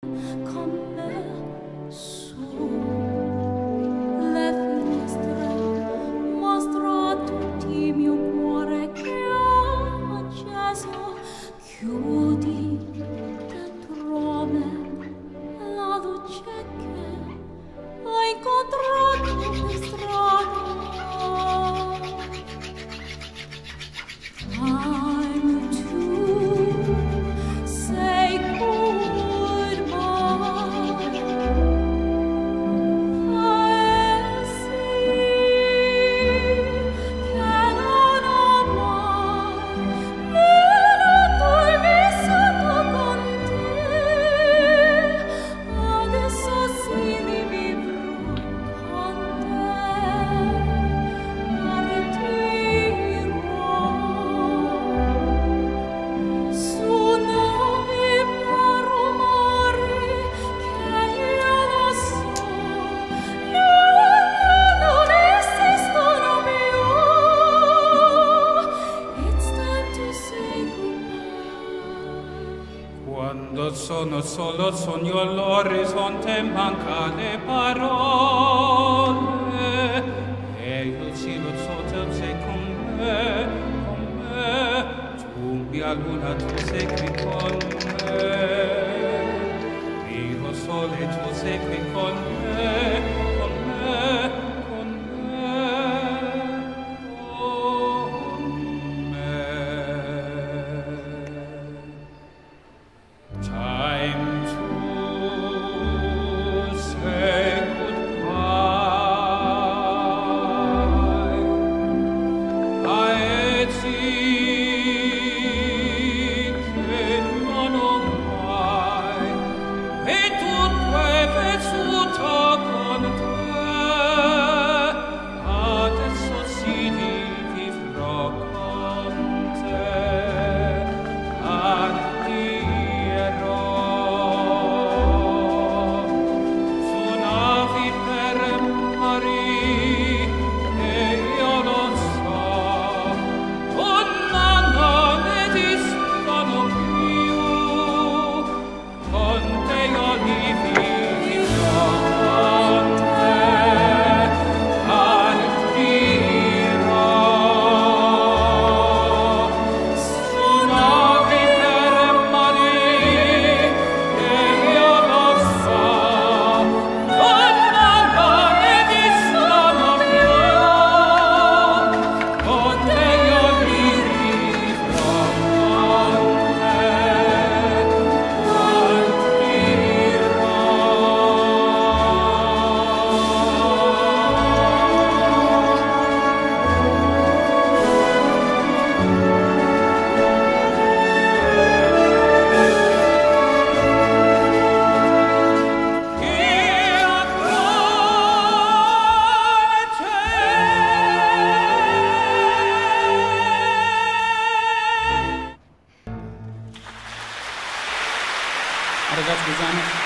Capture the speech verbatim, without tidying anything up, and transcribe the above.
Con me su le finestre mostro a tutti mio cuore che ho acceso. Chiudi dentro me la luce che ho incontrato per strada. Time to say goodbye. I see che non ho mai venuto e vissuto con te. Adesso sì li vivrò con te. Partirò su nuovi rumori che io lo so, non esistono più. It's time to say goodbye. Quando sono solo sogno all'orizzonte, manca le parole e il cielo sotto sei con me, con me. Tu mia luna, tu sei qui con me, mio sole, tu sei qui con me, con me, con me, con me. Time to say goodbye. I see che non ho mai e tutto è vissuto con te. Adesso sì vivrò con te. Partirò su navi per mari e io non so, non esistono più. Con te io li vivrò con te. Partirò su navi per mari e io non so, non esistono più. Con te io li vivrò con te. Obrigado, Guzana.